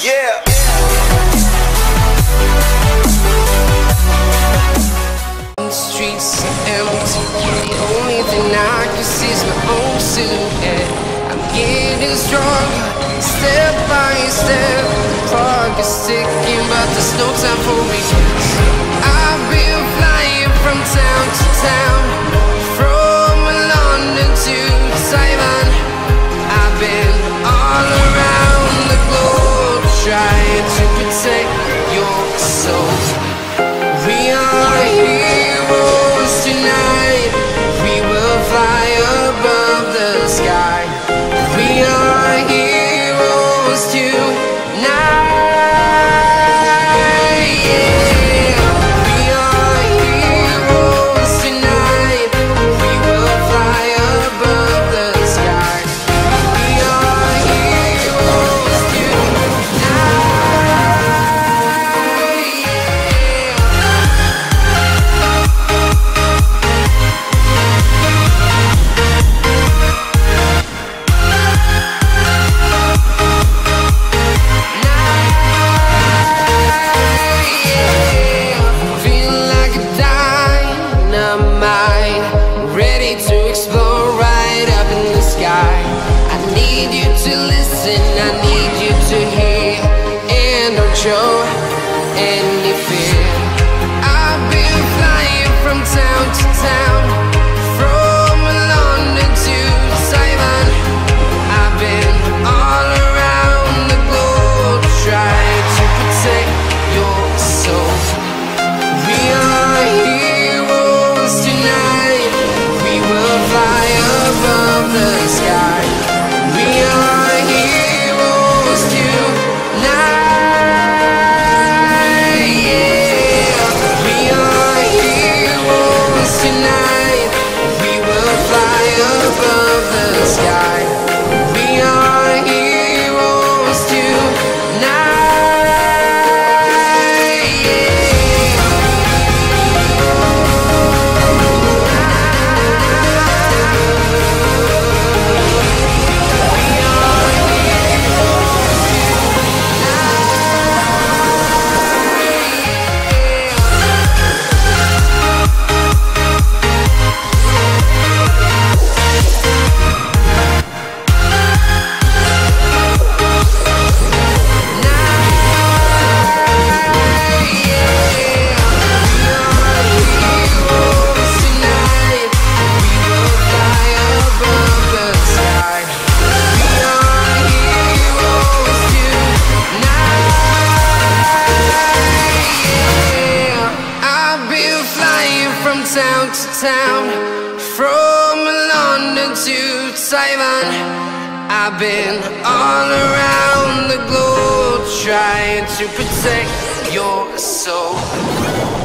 Yeah. The streets are empty. The only thing I can see is my own silhouette. I'm getting stronger, step by step. The clock is ticking, but there's no time for me. I've been flying from town to town, from London to Taiwan. I've been all around the globe, trying to protect your soul. We are heroes tonight. We will fly above the sky. We are heroes tonight. Yeah. We are heroes tonight. We will fly above the sky. We are heroes tonight. Show any fear. I've been flying from town to town, from London to Taiwan. I've been all around the globe, trying to protect your soul. We are heroes tonight. We will fly above the sky. We are heroes tonight. Tonight, we will fly above the sky. We are heroes tonight. Town to town, from London to Taiwan. I've been all around the globe, trying to protect your soul.